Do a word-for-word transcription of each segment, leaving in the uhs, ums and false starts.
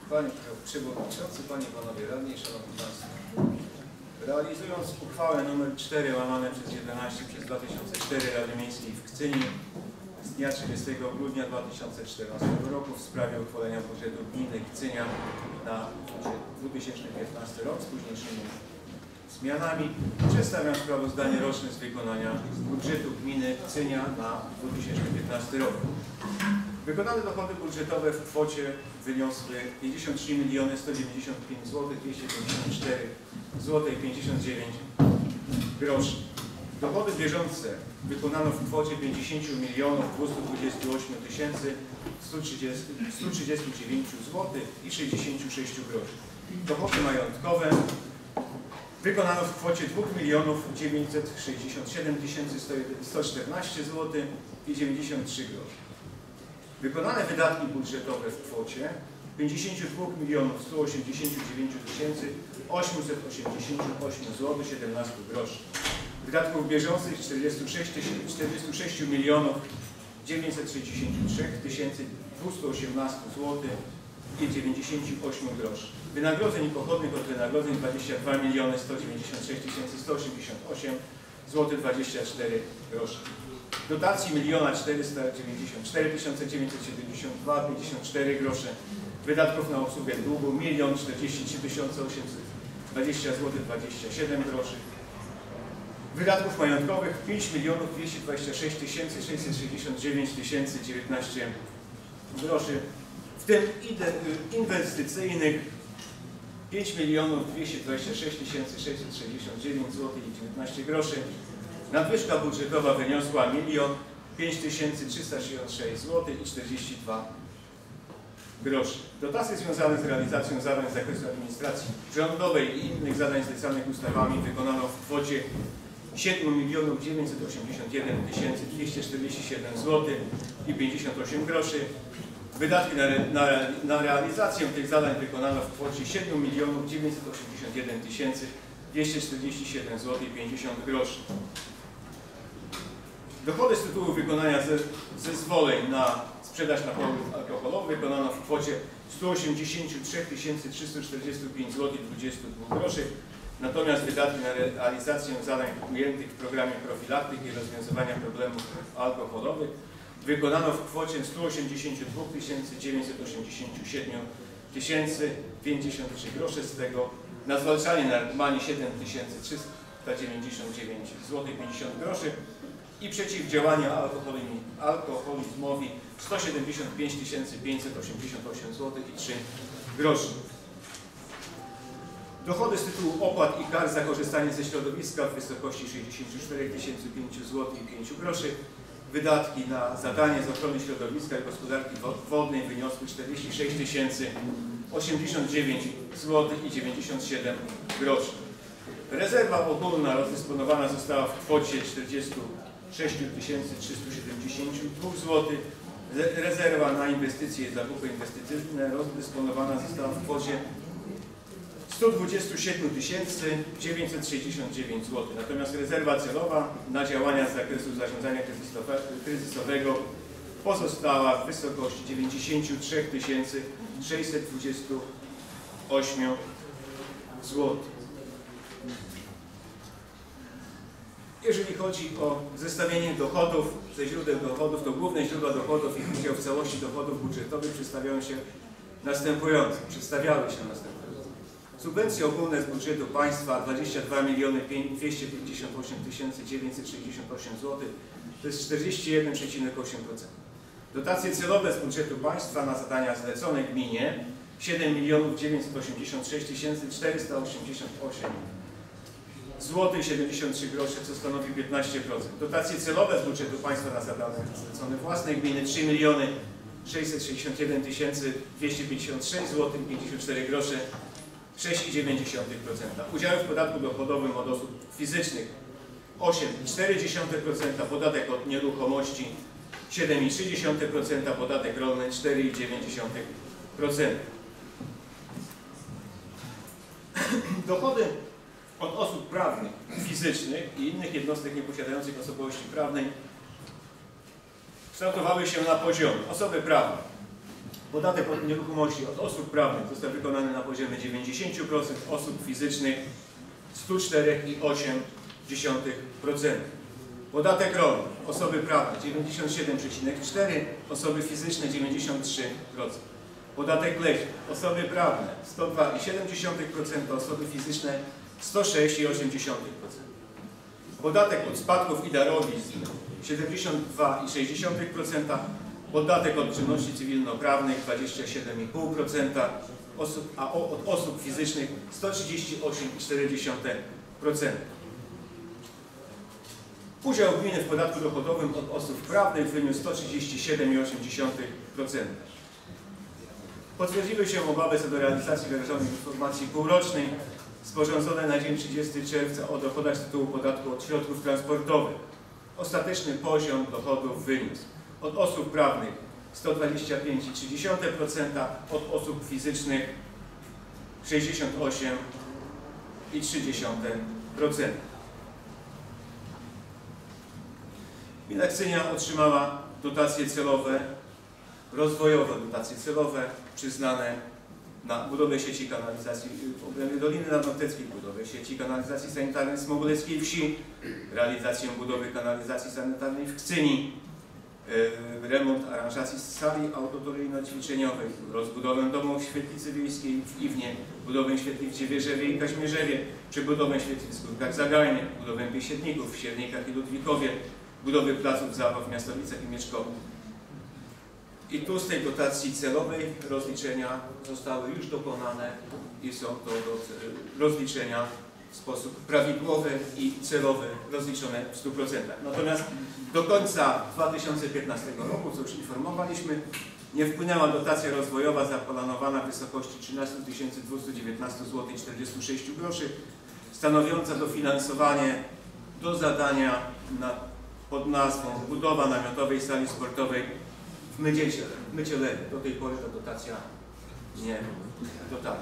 Panie Przewodniczący, Panie i Panowie Radni, Szanowni Państwo. Realizując uchwałę nr cztery łamane przez jedenaście przez dwa tysiące cztery Rady Miejskiej w Kcyni z dnia trzydziestego grudnia dwa tysiące czternastego roku w sprawie uchwalenia budżetu gminy Kcynia na dwa tysiące piętnasty rok z późniejszymi zmianami, przedstawiam sprawozdanie roczne z wykonania budżetu gminy Kcynia na dwa tysiące piętnasty rok. Wykonane dochody budżetowe w kwocie wyniosły pięćdziesiąt trzy miliony sto dziewięćdziesiąt pięć złotych dwieście pięćdziesiąt cztery złotych pięćdziesiąt dziewięć groszy. Dochody bieżące wykonano w kwocie pięćdziesiąt milionów dwieście dwadzieścia osiem tysięcy sto trzydzieści dziewięć złotych i sześćdziesiąt sześć groszy. Dochody majątkowe wykonano w kwocie dwa miliony dziewięćset sześćdziesiąt siedem tysięcy sto czternaście złotych i dziewięćdziesiąt trzy groszy. Wykonane wydatki budżetowe w kwocie pięćdziesiąt dwa milionów sto osiemdziesiąt dziewięć tysięcy osiemset osiemdziesiąt osiem złotych siedemnaście groszy. Wydatków bieżących czterdzieści sześć milionów dziewięćset sześćdziesiąt trzy tysięcy dwieście osiemnaście złotych i dziewięćdziesiąt osiem groszy. Wynagrodzeń i pochodnych od wynagrodzeń dwadzieścia dwa miliony sto dziewięćdziesiąt sześć tysięcy sto osiemdziesiąt osiem złotych dwadzieścia cztery groszy. Dotacji miliona czterysta dziewięćdziesiąt cztery tysiące dziewięćset siedemdziesiąt dwa złotych pięćdziesiąt cztery groszy. Wydatków na obsługę długu milion czterdzieści trzy tysiące osiemset dwadzieścia złotych dwadzieścia siedem groszy. Wydatków majątkowych pięć milionów dwieście dwadzieścia sześć tysięcy sześćset sześćdziesiąt dziewięć tysięcy dziewiętnaście groszy, w tym inwestycyjnych pięć milionów dwieście dwadzieścia sześć tysięcy sześćset sześćdziesiąt dziewięć złotych i dziewiętnaście groszy. Nadwyżka budżetowa wyniosła milion pięć tysięcy trzysta sześćdziesiąt sześć złotych i czterdzieści dwa groszy. Dotacje związane z realizacją zadań z zakresu administracji rządowej i innych zadań zlecanych ustawami wykonano w kwocie siedem milionów dziewięćset osiemdziesiąt jeden tysięcy dwieście czterdzieści siedem złotych i pięćdziesiąt osiem groszy. Wydatki na, re, na, na realizację tych zadań wykonano w kwocie siedem milionów dziewięćset osiemdziesiąt jeden tysięcy dwieście czterdzieści siedem złotych i pięćdziesiąt groszy. Dochody z tytułu wykonania ze, zezwoleń na sprzedaż napojów alkoholowych wykonano w kwocie sto osiemdziesiąt trzy tysięcy trzysta czterdzieści pięć złotych i dwadzieścia dwa groszy. Natomiast wydatki na realizację zadań ujętych w programie profilaktyki i rozwiązywania problemów alkoholowych wykonano w kwocie sto osiemdziesiąt dwa tysiące dziewięćset osiemdziesiąt siedem tysięcy pięćdziesiąt trzy groszy, z tego na zwalczanie narkomanii siedem tysięcy trzysta dziewięćdziesiąt dziewięć złotych pięćdziesiąt groszy i przeciwdziałania alkoholizmowi sto siedemdziesiąt pięć tysięcy pięćset osiemdziesiąt osiem złotych i trzy groszy. Dochody z tytułu opłat i kar za korzystanie ze środowiska w wysokości sześćdziesiąt cztery tysiące pięć złotych i pięć groszy. Wydatki na zadanie z ochrony środowiska i gospodarki wodnej wyniosły czterdzieści sześć tysięcy osiemdziesiąt dziewięć złotych i dziewięćdziesiąt siedem groszy. Rezerwa ogólna rozdysponowana została w kwocie czterdzieści sześć tysięcy trzysta siedemdziesiąt dwa złotych. Rezerwa na inwestycje i zakupy inwestycyjne rozdysponowana została w kwocie sto dwadzieścia siedem tysięcy dziewięćset sześćdziesiąt dziewięć złotych. Natomiast rezerwa celowa na działania z zakresu zarządzania kryzysowego pozostała w wysokości dziewięćdziesiąt trzy tysiące sześćset dwadzieścia osiem złotych. Jeżeli chodzi o zestawienie dochodów ze źródeł dochodów, to główne źródła dochodów i ich udział w całości dochodów budżetowych przedstawiają się następująco. Przedstawiały się następująco. Subwencje ogólne z budżetu państwa dwadzieścia dwa miliony dwieście pięćdziesiąt osiem tysięcy dziewięćset sześćdziesiąt osiem złotych, to jest czterdzieści jeden przecinek osiem procent. Dotacje celowe z budżetu państwa na zadania zlecone gminie siedem milionów dziewięćset osiemdziesiąt sześć tysięcy czterysta osiemdziesiąt osiem złotych siedemdziesiąt trzy groszy, co stanowi piętnaście procent. Dotacje celowe z budżetu państwa na zadania zlecone własnej gminy trzy miliony sześćset sześćdziesiąt jeden tysięcy dwieście pięćdziesiąt sześć złotych pięćdziesiąt cztery groszy, sześć przecinek dziewięć procent. Udziały w podatku dochodowym od osób fizycznych osiem przecinek cztery procent, podatek od nieruchomości siedem przecinek trzy procent, podatek rolny cztery przecinek dziewięć procent. Dochody od osób prawnych, fizycznych i innych jednostek nieposiadających osobowości prawnej kształtowały się na poziomie osoby prawne Podatek od nieruchomości od osób prawnych został wykonany na poziomie dziewięćdziesięciu procent, osób fizycznych sto cztery przecinek osiem procent. Podatek rolny, osoby prawne dziewięćdziesiąt siedem przecinek cztery procent, osoby fizyczne dziewięćdziesiąt trzy procent. Podatek leśny, osoby prawne sto dwa przecinek siedem procent, osoby fizyczne sto sześć przecinek osiem procent. Podatek od spadków i darowizn siedemdziesiąt dwa przecinek sześć procent, podatek od czynności cywilnoprawnych dwadzieścia siedem przecinek pięć procent, osób, a od osób fizycznych sto trzydzieści osiem przecinek cztery procent. Udział gminy w podatku dochodowym od osób prawnych wyniósł sto trzydzieści siedem przecinek osiem procent. Potwierdziły się obawy co do realizacji wyrażonej informacji półrocznej sporządzonej na dzień trzydziestego czerwca o dochodach z tytułu podatku od środków transportowych. Ostateczny poziom dochodów wyniósł od osób prawnych sto dwadzieścia pięć przecinek trzy procent, od osób fizycznych sześćdziesiąt osiem przecinek trzy procent. Gmina Kcynia otrzymała dotacje celowe, rozwojowe dotacje celowe przyznane na budowę sieci kanalizacji w obrębie Doliny Nadnorteckiej, budowę sieci kanalizacji sanitarnej w Smogoleckiej Wsi, realizację budowy kanalizacji sanitarnej w Kcyni, yy, remont aranżacji sali autotoryjno-ćwiczeniowej, rozbudowę domu świetlicy wiejskiej w Iwnie, budowę świetlic w Dziewierzewie i Kaźmierzewie, przebudowę świetlic w Górkach Zagajnie, budowę Biesiedników w Siernikach i Ludwikowie, budowy placów zabaw w Miastowicach i Mieszkowie. I tu z tej dotacji celowej rozliczenia zostały już dokonane i są to do rozliczenia w sposób prawidłowy i celowy rozliczone w stu procentach. Natomiast do końca dwa tysiące piętnastego roku, co już informowaliśmy, nie wpłynęła dotacja rozwojowa zaplanowana w wysokości trzynaście tysięcy dwieście dziewiętnaście złotych czterdzieści sześć groszy, stanowiąca dofinansowanie do zadania na, pod nazwą budowa namiotowej sali sportowej w Mycielenie. Do tej pory ta dotacja nie dotarła.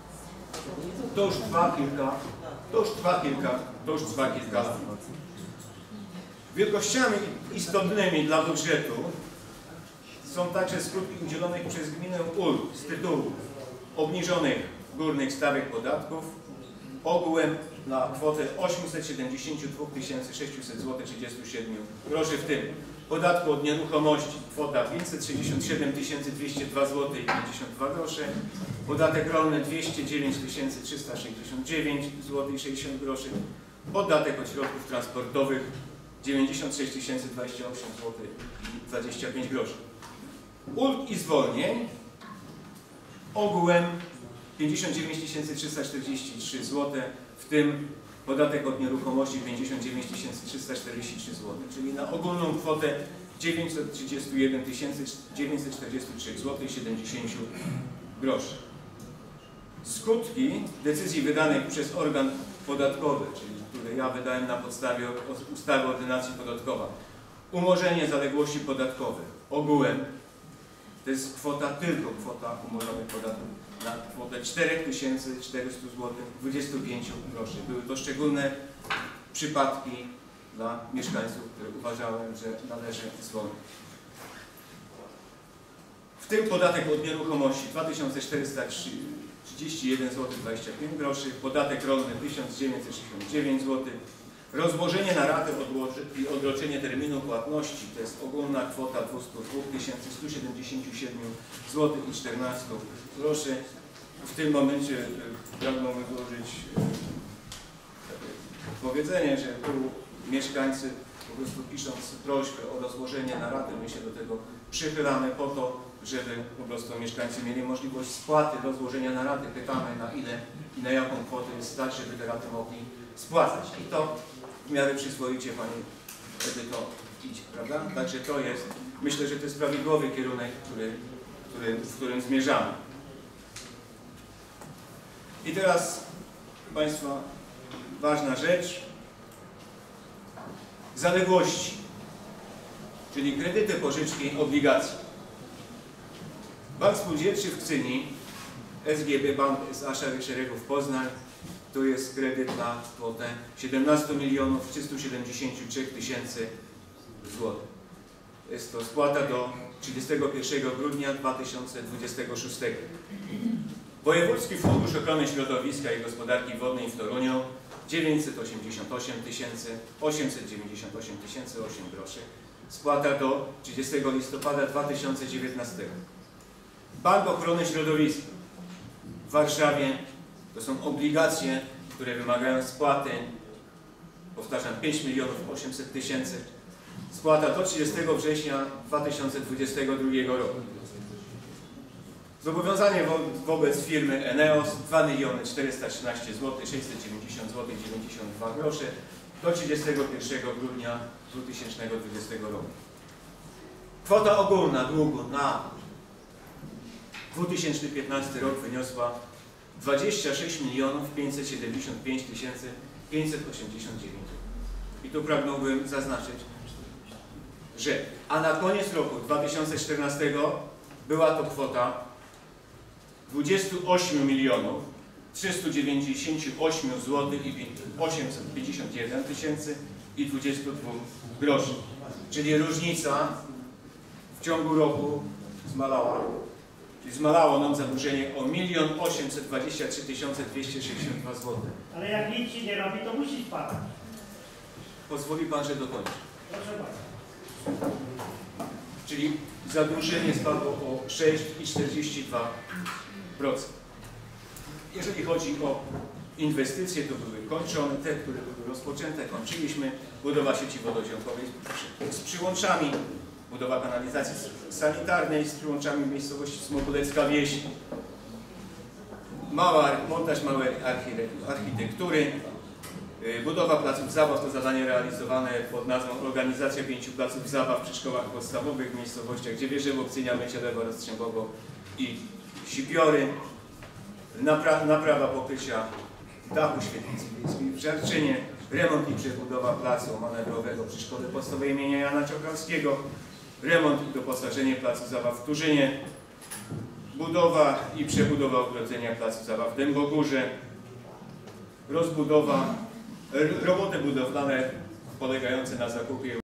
To już trwa kilka, to już trwa kilka, to już trwa kilka lat. Wielkościami istotnymi dla budżetu są także skutki udzielonych przez gminę ulg z tytułu obniżonych górnych stawek podatków ogółem na kwotę osiemset siedemdziesiąt dwa tysiące sześćset złotych trzydzieści siedem groszy, w tym podatku od nieruchomości kwota pięćset sześćdziesiąt siedem tysięcy dwieście dwa złote i pięćdziesiąt dwa grosze, podatek rolny dwieście dziewięć tysięcy trzysta sześćdziesiąt dziewięć złotych i sześćdziesiąt groszy, podatek od środków transportowych dziewięćdziesiąt sześć tysięcy dwadzieścia osiem złotych i dwadzieścia pięć groszy. Ulg i zwolnień ogółem pięćdziesiąt dziewięć tysięcy trzysta czterdzieści trzy złote, w tym podatek od nieruchomości pięćdziesiąt dziewięć tysięcy trzysta czterdzieści trzy złote, czyli na ogólną kwotę dziewięćset trzydzieści jeden tysięcy dziewięćset czterdzieści trzy złotych i siedemdziesiąt groszy. Skutki decyzji wydanych przez organ podatkowy, czyli które ja wydałem na podstawie ustawy ordynacji podatkowa. Umorzenie zaległości podatkowych ogółem, to jest kwota, tylko kwota umorzonych podatków, na kwotę cztery tysiące czterysta złotych dwadzieścia pięć groszy. Były to szczególne przypadki dla mieszkańców, które uważałem, że należy zwolnić. W tym podatek od nieruchomości dwa tysiące czterysta trzydzieści jeden złotych dwadzieścia pięć groszy, podatek rolny tysiąc dziewięćset sześćdziesiąt dziewięć złotych, rozłożenie na ratę i odroczenie terminu płatności, to jest ogólna kwota dwieście dwa tysiące sto siedemdziesiąt siedem złotych i czternaście groszy. W tym momencie pragnę wyłożyć powiedzenie, że tu mieszkańcy po prostu pisząc prośbę o rozłożenie na ratę, my się do tego przychylamy po to, żeby po prostu mieszkańcy mieli możliwość spłaty, rozłożenia na raty. Pytamy, na ile i na jaką kwotę jest stać, żeby te raty mogli spłacać. I to w miarę przyzwoicie Pani Edyto idzie, prawda? Także to jest, myślę, że to jest prawidłowy kierunek, który, który, w którym zmierzamy. I teraz, Państwa, ważna rzecz. Zaległości, czyli kredyty, pożyczki, obligacje. Bank Spółdzielczy w Kcyni, S G B Bank S A Szarych Szeregów Poznań, tu jest kredyt na kwotę siedemnaście milionów trzysta siedemdziesiąt trzy tysięcy złotych. Jest to spłata do trzydziestego pierwszego grudnia dwa tysiące dwudziestego szóstego. Wojewódzki Fundusz Ochrony Środowiska i Gospodarki Wodnej w Toruniu dziewięćset osiemdziesiąt osiem tysięcy osiemset dziewięćdziesiąt osiem tysięcy osiem groszy. Spłata do trzydziestego listopada dwa tysiące dziewiętnastego. Bank Ochrony Środowiska w Warszawie to są obligacje, które wymagają spłaty, powtarzam, pięć milionów osiemset tysięcy. Spłata do trzydziestego września dwa tysiące dwudziestego drugiego roku. Zobowiązanie wo wobec firmy Eneos dwa miliony czterysta trzynaście złotych sześćset dziewięćdziesiąt złotych dziewięćdziesiąt dwa grosze do trzydziestego pierwszego grudnia dwa tysiące dwudziestego roku. Kwota ogólna długu na dwa tysiące piętnasty rok wyniosła dwadzieścia sześć milionów pięćset siedemdziesiąt pięć tysięcy pięćset osiemdziesiąt dziewięć. I tu pragnąłbym zaznaczyć, że a na koniec roku dwa tysiące czternastego była to kwota dwadzieścia osiem milionów trzysta dziewięćdziesiąt osiem złotych i osiemset pięćdziesiąt jeden tysięcy i dwadzieścia dwa groszy. Czyli różnica w ciągu roku zmalała. Czyli zmalało nam zadłużenie o milion osiemset dwadzieścia trzy tysiące dwieście sześćdziesiąt dwa złote. Ale jak nic się nie robi, to musi spadać. Pozwoli Pan, że dokończę. Proszę bardzo. Czyli zadłużenie spadło o sześć przecinek czterdzieści dwa procent. Jeżeli chodzi o inwestycje, to były kończone, te, które były rozpoczęte, kończyliśmy. Budowa sieci wodociągowej z przyłączami, budowa kanalizacji sanitarnej z przyłączami w miejscowości Smogulecka Wieś, mała, montaż małej architektury, budowa placów zabaw to zadanie realizowane pod nazwą Organizacja pięciu placów zabaw przy szkołach podstawowych w miejscowościach Dziewierzewo, Kcynia, Mycielewo, Rozstrzęgowo i Sipiory. Napra naprawa pokrycia dachu świetlicy wiejskiej w Żarczynie, remont i przebudowa placu manewrowego przy szkole podstawowej imienia Jana Czochralskiego, remont i doposażenie placu zabaw w Turzynie, budowa i przebudowa ogrodzenia placu zabaw w Dębogórze, rozbudowa, roboty budowlane polegające na zakupie